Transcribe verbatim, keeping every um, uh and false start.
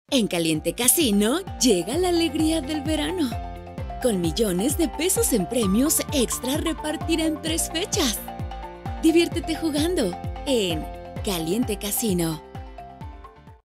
En Caliente Casino llega la alegría del verano, con millones de pesos en premios extra a repartir en tres fechas. Diviértete jugando en Caliente Casino.